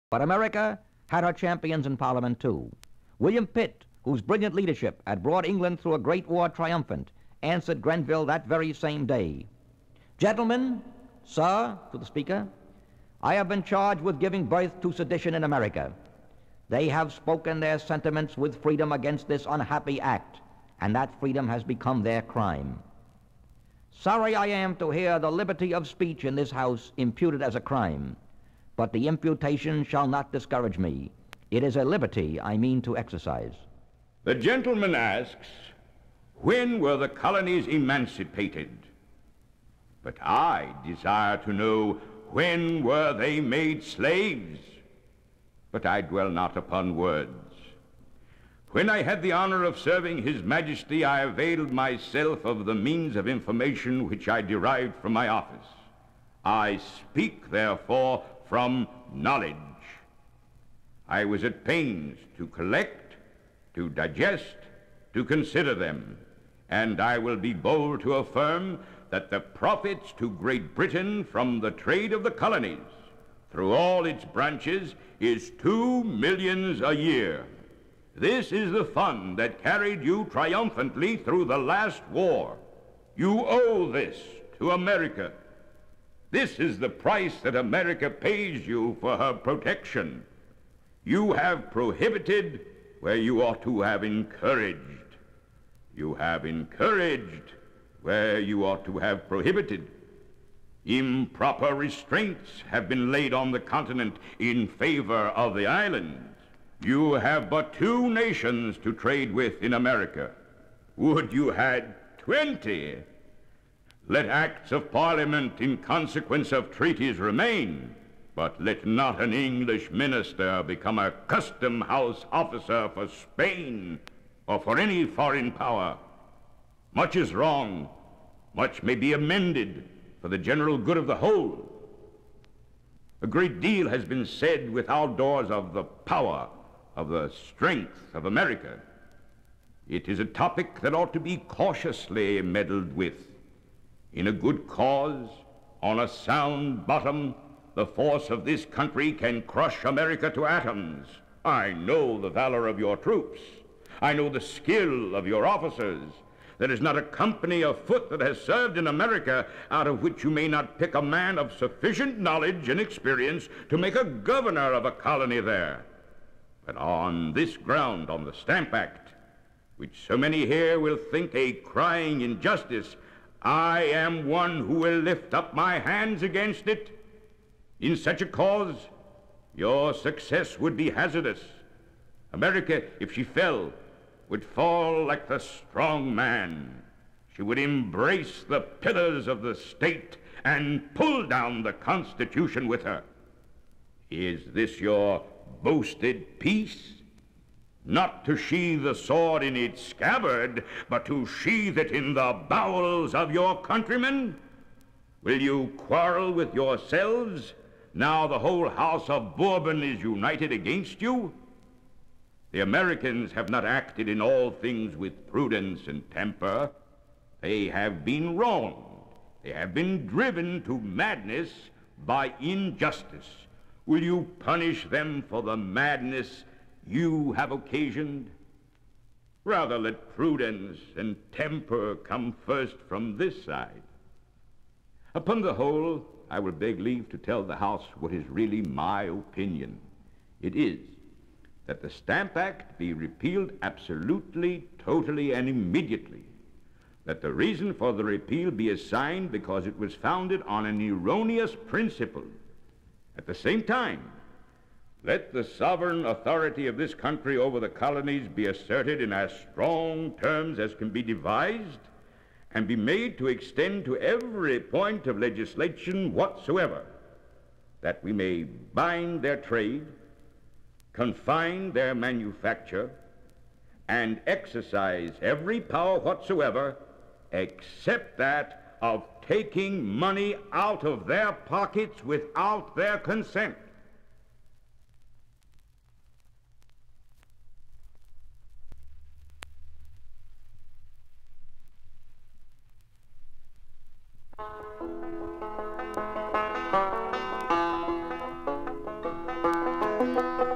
But America had her champions in Parliament too. William Pitt, whose brilliant leadership had brought England through a great war triumphant, answered Grenville that very same day. Gentlemen, sir, to the Speaker, I have been charged with giving birth to sedition in America. They have spoken their sentiments with freedom against this unhappy act, and that freedom has become their crime. Sorry I am to hear the liberty of speech in this House imputed as a crime, but the imputation shall not discourage me. It is a liberty I mean to exercise. The gentleman asks, when were the colonies emancipated? But I desire to know, when were they made slaves? But I dwell not upon words. When I had the honor of serving His Majesty, I availed myself of the means of information which I derived from my office. I speak, therefore, from knowledge. I was at pains to collect, to digest, to consider them, and I will be bold to affirm that the profits to Great Britain from the trade of the colonies, through all its branches, is 2 millions a year. This is the fund that carried you triumphantly through the last war. You owe this to America. This is the price that America pays you for her protection. You have prohibited where you ought to have encouraged. You have encouraged where you ought to have prohibited. Improper restraints have been laid on the continent in favor of the islands. You have but 2 nations to trade with in America. Would you had 20? Let acts of Parliament in consequence of treaties remain, but let not an English minister become a custom house officer for Spain or for any foreign power. Much is wrong, much may be amended for the general good of the whole. A great deal has been said without doors of the power, of the strength of America. It is a topic that ought to be cautiously meddled with. In a good cause, on a sound bottom, the force of this country can crush America to atoms. I know the valor of your troops. I know the skill of your officers. There is not a company afoot that has served in America out of which you may not pick a man of sufficient knowledge and experience to make a governor of a colony there. But on this ground, on the Stamp Act, which so many here will think a crying injustice, I am one who will lift up my hands against it. In such a cause, your success would be hazardous. America, if she fell, would fall like the strong man. She would embrace the pillars of the state and pull down the Constitution with her. Is this your boasted peace? Not to sheathe the sword in its scabbard, but to sheathe it in the bowels of your countrymen? Will you quarrel with yourselves, now the whole house of Bourbon is united against you? The Americans have not acted in all things with prudence and temper. They have been wronged. They have been driven to madness by injustice. Will you punish them for the madness you have occasioned? Rather let prudence and temper come first from this side. Upon the whole, I will beg leave to tell the House what is really my opinion. It is that the Stamp Act be repealed absolutely, totally, and immediately. That the reason for the repeal be assigned because it was founded on an erroneous principle. At the same time, let the sovereign authority of this country over the colonies be asserted in as strong terms as can be devised, and be made to extend to every point of legislation whatsoever, that we may bind their trade, confine their manufacture, and exercise every power whatsoever except that of taking money out of their pockets without their consent. Thank you.